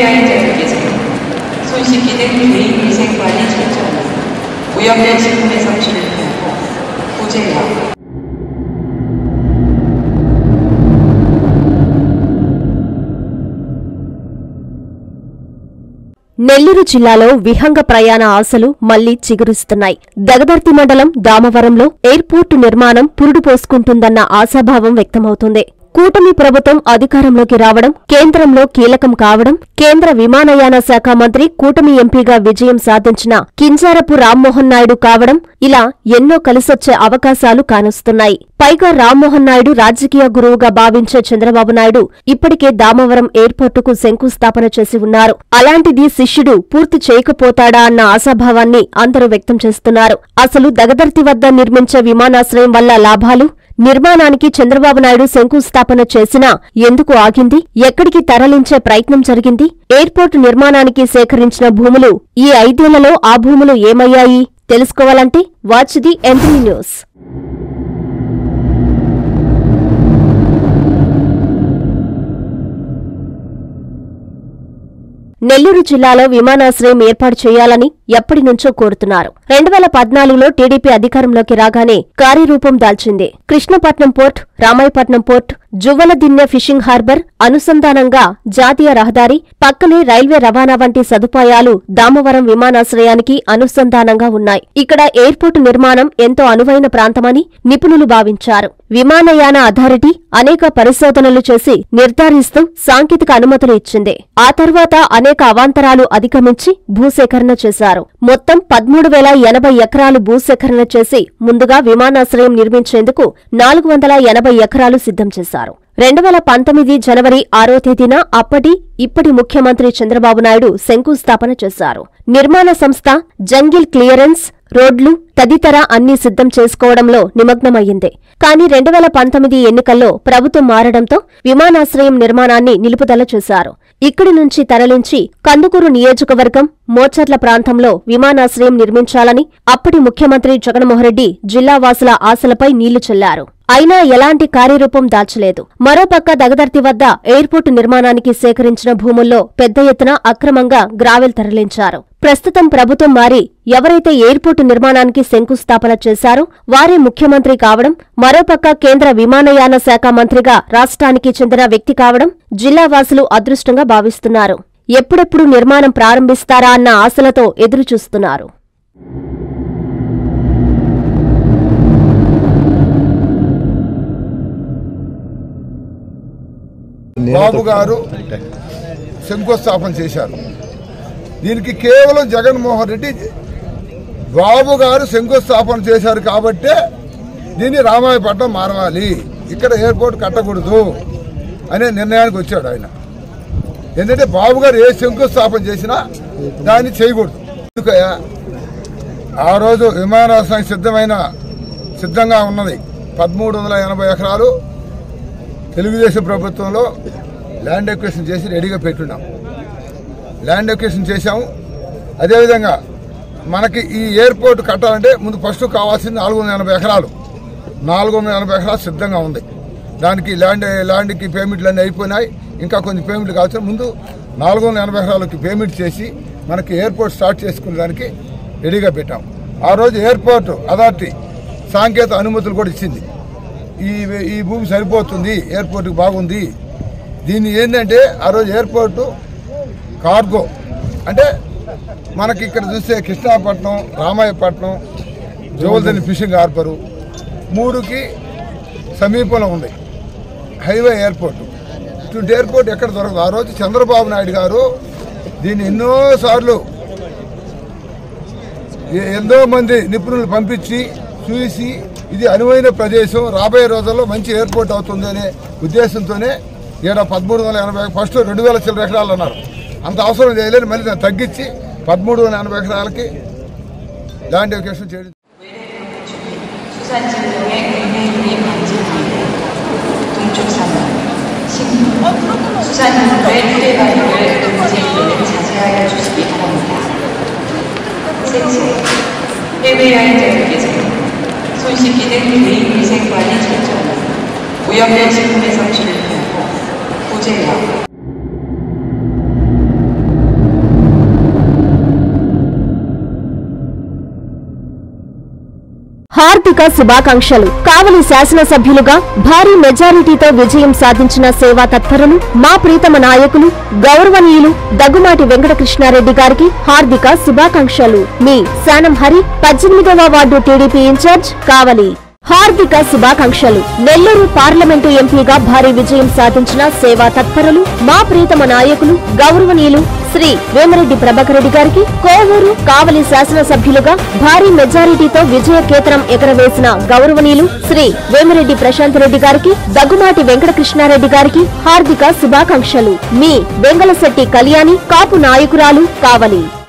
해외여행자들께서 손 씻기 등 개인 위생 관리 철저히, 오염된 식품의 섭취를 피하고 구제해야 నెల్లూరు జిల్లాలో విహంగ ప్రయాణ ఆశలు మళ్లీ చిగురిస్తున్నాయి. దగదర్తి మండలం దామవరంలో ఎయిర్పోర్టు నిర్మాణం పురుడు పోసుకుంటుందన్న ఆశాభావం వ్యక్తమవుతుంది. కూటమి ప్రభుత్వం అధికారంలోకి రావడం, కేంద్రంలో కీలకం కావడం, కేంద్ర విమానయాన శాఖ మంత్రి కూటమి ఎంపీగా విజయం సాధించిన కింజారపు రామ్మోహన్ నాయుడు కావడం, ఇలా ఎన్నో కలిసొచ్చే అవకాశాలు కానొస్తున్నాయి. పైగా రామ్మోహన్ నాయుడు రాజకీయ గురువుగా భావించే చంద్రబాబు నాయుడు ఇప్పటికే దామవరం ఎయిర్పోర్టుకు శంకుస్థాపన చేసి ఉన్నారు. అలాంటిది శిష్యుడు పూర్తి చేయకపోతాడా అన్న ఆశాభావాన్ని అందరూ వ్యక్తం చేస్తున్నారు. అసలు దగదర్తి వద్ద నిర్మించే విమానాశ్రయం వల్ల లాభాలు, నిర్మాణానికి చంద్రబాబు నాయుడు శంకుస్థాపన చేసినా ఎందుకు ఆగింది, ఎక్కడికి తరలించే ప్రయత్నం జరిగింది, ఎయిర్పోర్టు నిర్మాణానికి సేకరించిన భూములు ఈ 5 ఏళ్లలో ఆ భూములు ఏమయ్యాయి తెలుసుకోవాలంటే watch the entry news. Nellore జిల్లాలో విమానాశ్రయం ఏర్పాటు చేయాలని ఎప్పటినుంచో కోరుతున్నారు. 2014లో టీడీపీ అధికారంలోకి రాగానే కార్యరూపం దాల్చింది. Krishnapatnam port, Ramayapatnam port, Juvvaladinne fishing harbour అనుసంధానంగా జాతీయ రహదారి, పక్కనే రైల్వే రవాణా వంటి సదుపాయాలు దామవరం విమానాశ్రయానికి అనుసంధానంగా ఉన్నాయి. ఇక్కడ ఎయిర్పోర్టు నిర్మాణం ఎంతో అనువైన ప్రాంతమని నిపుణులు భావించారు. విమానయాన అథారిటీ అనేక పరిశోధనలు చేసి నిర్ధారిస్తూ సాంకేతిక అనుమతులు ఇచ్చింది. ఆ తర్వాత అనేక అవాంతరాలు అధిగమించి భూసేకరణ చేశారు. మొత్తం 13,080 ఎకరాలు భూసేకరణ చేసి ముందుగా విమానాశ్రయం నిర్మించేందుకు 480 ఎకరాలు సిద్ధం చేశారు. 2019 జనవరి 6వ తేదీన ఇప్పటి ముఖ్యమంత్రి చంద్రబాబు నాయుడు శంకుస్థాపన చేశారు. నిర్మాణ సంస్థ జంగిల్ క్లియరెన్స్, రోడ్లు తదితర అన్ని సిద్ధం చేసుకోవడంలో నిమగ్నమయ్యింది. కానీ 2019 ఎన్నికల్లో ప్రభుత్వం మారడంతో విమానాశ్రయం నిర్మాణాన్ని నిలుపుదల చేశారు. ఇక్కడి నుంచి తరలించి కందుకూరు నియోజకవర్గం మోచర్ల ప్రాంతంలో విమానాశ్రయం నిర్మించాలని అప్పటి ముఖ్యమంత్రి జగన్మోహన్రెడ్డి జిల్లావాసుల ఆశలపై నీళ్లు చల్లారు. అయినా ఎలాంటి కార్యరూపం దాల్చలేదు. మరోపక్క దగదర్తి వద్ద ఎయిర్పోర్టు నిర్మాణానికి సేకరించిన భూముల్లో పెద్ద ఎత్తున అక్రమంగా గ్రావెల్ తరలించారు. ప్రస్తుతం ప్రభుత్వం మారి ఎవరైతే ఎయిర్పోర్టు నిర్మాణానికి శంకుస్థాపన చేశారో వారే ముఖ్యమంత్రి కావడం, మరోపక్క కేంద్ర విమానయాన శాఖ మంత్రిగా రాష్ట్రానికి చెందిన వ్యక్తి కావడం జిల్లావాసులు అదృష్టంగా భావిస్తున్నారు. ఎప్పుడెప్పుడు నిర్మాణం ప్రారంభిస్తారా అన్న ఆశలతో ఎదురుచూస్తున్నారు. బాబు గారు శంకుస్థాపన చేశారు. దీనికి కేవలం జగన్మోహన్ రెడ్డి బాబు గారు శంకుస్థాపన చేశారు కాబట్టే దీన్ని రామాయపట్నం మారవాలి, ఇక్కడ ఎయిర్పోర్ట్ కట్టకూడదు అనే నిర్ణయానికి వచ్చాడు ఆయన. ఎందుకంటే బాబు గారు ఏ శంకుస్థాపన చేసినా దాన్ని చేయకూడదు. ఆ రోజు విమానాశ్రయం సిద్ధంగా ఉన్నది 1380 ఎకరాలు తెలుగుదేశం ప్రభుత్వంలో ల్యాండ్ ఎక్విజిషన్ చేసి రెడీగా పెట్టున్నాం. ల్యాండ్ ఎక్విజిషన్ చేశాము. అదేవిధంగా మనకి ఈ ఎయిర్పోర్ట్ కట్టాలంటే ముందు ఫస్ట్ కావాల్సింది 480 ఎకరాలు. 480 ఎకరాలు సిద్ధంగా ఉంది. దానికి ల్యాండ్కి పేమెంట్లు అన్నీ అయిపోయినాయి. ఇంకా కొంచెం పేమెంట్లు కావాల్సిన ముందు 480 ఎకరాలకి పేమెంట్ చేసి మనకి ఎయిర్పోర్ట్ స్టార్ట్ చేసుకునే దానికి రెడీగా పెట్టాం. ఆ రోజు ఎయిర్పోర్ట్ అథారిటీ సాంకేతిక అనుమతులు కూడా ఇచ్చింది. ఈ భూమి సరిపోతుంది, ఎయిర్పోర్ట్కి బాగుంది. దీన్ని ఏంటంటే ఆ రోజు ఎయిర్పోర్టు కార్గో అంటే మనకి ఇక్కడ చూస్తే కృష్ణాపట్నం, రామాయపట్నం, జువ్వలదిన్నె ఫిషింగ్ హార్బరు 3కి సమీపంలో ఉంది హైవే ఎయిర్పోర్టు. ఇటువంటి ఎయిర్పోర్ట్ ఎక్కడ దొరకదు. ఆ రోజు చంద్రబాబు నాయుడు గారు దీన్ని ఎన్నోసార్లు ఎంతో మంది నిపుణులు పంపించి చూసి ఇది అనువైన ప్రదేశం, రాబోయే రోజుల్లో మంచి ఎయిర్పోర్ట్ అవుతుంది అనే ఉద్దేశంతోనే ఈడ 1380 ఫస్ట్ 2000 చిల్లర ఎకరాలు అన్నారు. అంత అవసరం చేయలేదు. మళ్ళీ దాన్ని తగ్గించి 1380 ఎకరాలకి ల్యాండ్ ఎక్విజిషన్ చేయడం. 해외여행자들께서 손 씻기 등 개인 위생 관리 철저히, 오염된 식품의 섭취를 피하고 구제해야 హార్దిక శుభాకాంక్షలు. కావలి శాసనసభ్యులుగా భారీ మెజారిటీతో విజయం సాధించిన సేవా తత్పరులు, మా ప్రీతమ నాయకులు, గౌరవనీయులు దగ్గుమాటి వెంకటకృష్ణారెడ్డి గారికి హార్దిక శుభాకాంక్షలు. మీ శానం హరి, 18వ వార్డు టీడీపీ ఇన్ఛార్జ్, కావలి. హార్దిక శుభాకాంక్షలు. నెల్లూరు పార్లమెంటు ఎంపీగా భారీ విజయం సాధించిన సేవా తత్పరులు, మా ప్రీతమ నాయకులు, గౌరవనీయులు శ్రీ వేమిరెడ్డి ప్రభాకర్ రెడ్డి గారికి, కోవూరు, కావలి శాసనసభ్యులుగా భారీ మెజారిటీతో విజయకేతనం ఎగరవేసిన గౌరవనీయులు శ్రీ వేమిరెడ్డి ప్రశాంత్ రెడ్డి గారికి, దగ్గుమాటి వెంకటకృష్ణారెడ్డి గారికి హార్దిక శుభాకాంక్షలు. మీ వెంగళశెట్టి కళ్యాణి, కాపు నాయకురాలు, కావలి.